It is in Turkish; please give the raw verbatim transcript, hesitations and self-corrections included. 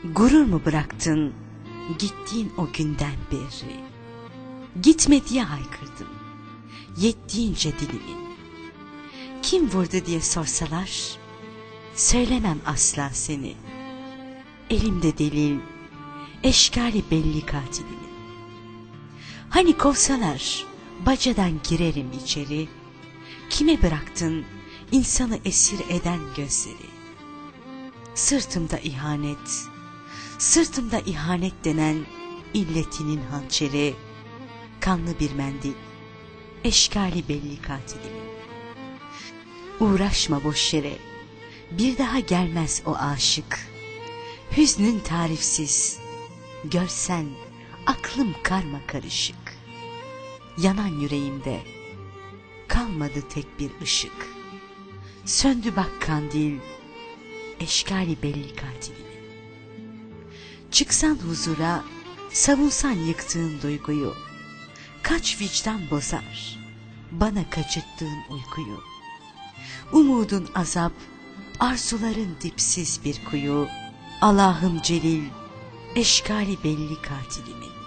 Gurur mu bıraktın gittiğin o günden beri? Gitme diye haykırdım yettiğince dilimin. Kim vurdu diye sorsalar söylemem asla seni. Elimde delil, eşkali belli katilimin. Hani kovsalar bacadan girerim içeri. Kime bıraktın insanı esir eden gözleri? Sırtımda ihanet, sırtımda ihanet denen illetinin hançeri. Kanlı bir mendil, eşkali belli katilimin. Uğraşma boş yere, bir daha gelmez o aşık. Hüznün tarifsiz, görsen aklım karma karışık. Yanan yüreğimde kalmadı tek bir ışık. Söndü bak kandil, eşkali belli katilimin. Çıksan huzura, savunsan yıktığın duyguyu. Kaç vicdan bozar bana kaçırttığın uykuyu. Umudun azap, arzuların dipsiz bir kuyu. Allah'ım celil, eşkali belli katilimin.